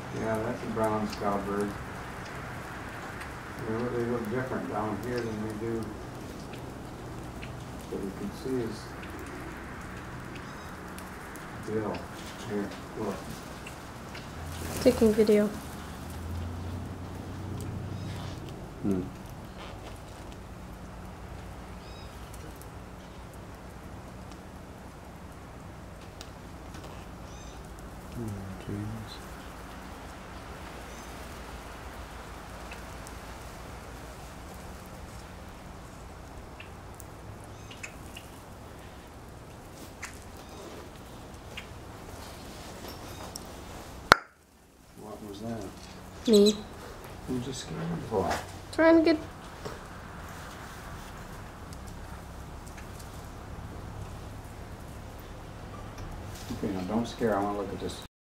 Yeah, that's a brown cowbird. They look different down here than they do. But you can see his bill. Here, look. Taking video. Hmm. James. What was that? Me. You just scared him for? Trying to get... Okay, now don't scare. I want to look at this